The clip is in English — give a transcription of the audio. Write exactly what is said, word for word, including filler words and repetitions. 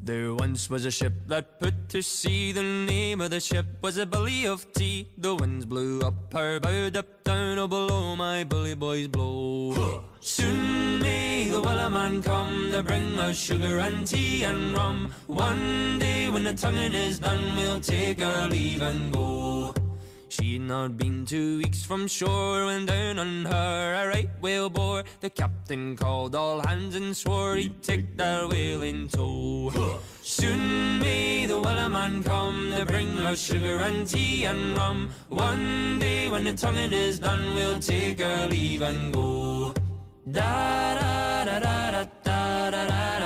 There once was a ship that put to sea. The name of the ship was a Billy of Tea. The winds blew up her bow, up down, oh below my bully boys blow. Soon may the Wellerman come to bring us sugar and tea and rum. One day when the tonguing is done, we'll take our leave and go. She'd not been two weeks from shore when down on her a right whale bore. The captain called all hands and swore he'd take that whale in tow. Soon may the Wellerman come to bring us sugar and tea and rum. One day when the tonguing is done, we'll take our leave and go. Da da da da da da da da.